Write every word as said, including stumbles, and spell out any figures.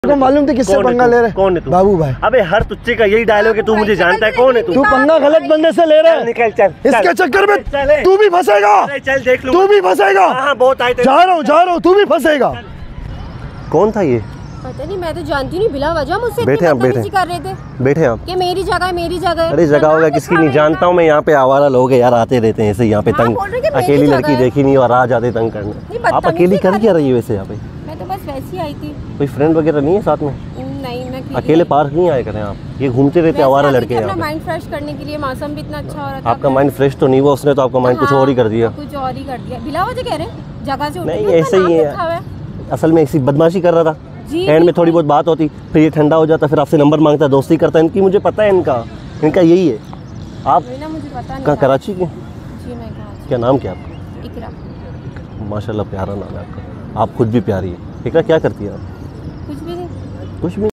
को मालूम थी किससे पंगा ले रहे? कौन है तू? बाबू भाई। अबे हर तुच्चे का यही डायलॉग है, तू मुझे जानता है कौन है तू? तू पंगा गलत बंदे से ले रहा है। निकल चल, इसके चक्कर में चल, तू भी फंसेगा। चल देख लूं, तू भी फंसेगा। हाँ बहुत आए थे। जा रहा हूँ जा रहा हूँ, तू भी फंसेगा। कौन था ये? पता नहीं, मैं तो जानती नहीं, बिला वजह मुझसे बैठे आप बैठे कर रहे थे। बैठे आप। ये मेरी जगह है, मेरी जगह है। अरे जगह होगा किसकी नहीं जानता हूँ मैं, यहाँ पे आवारा लोग हैं यार, आते रहते हैं ऐसे यहाँ पे तंग। अकेली लड़की देखी नहीं और आ जाते तंग करने। आप अकेली कर क्या रही है वैसे यहाँ पे? मैं तो बस वैसे ही आई थी। कोई फ्रेंड वगैरह नहीं है साथ में? नहीं, मैं अकेले पार्क नहीं आए करें आप, ये घूमते रहते आवारा लड़के यहाँ पे। माइंड फ्रेश करने के लिए, मौसम भी इतना अच्छा हो रहा था। आपका माइंड फ्रेश तो नहीं हुआ, उसने तो आपका माइंड कुछ और ही कर दिया। कुछ और ही कर दिया, बिला वजह कह रहे हैं, जगह से नहीं ऐसे ही है, असल में ऐसी बदमाशी कर रहा था। एंड में थोड़ी बहुत बात होती, फिर ये ठंडा हो जाता, फिर आपसे नंबर मांगता, दोस्ती करता है। इनकी मुझे पता है, इनका इनका यही है। आप कहाँ? कराची के? क्या नाम क्या आपका? इकरा। माशाल्लाह प्यारा नाम है आपका। आप खुद भी प्यारी है। इकरा क्या करती है आप? कुछ भी नहीं। कुछ भी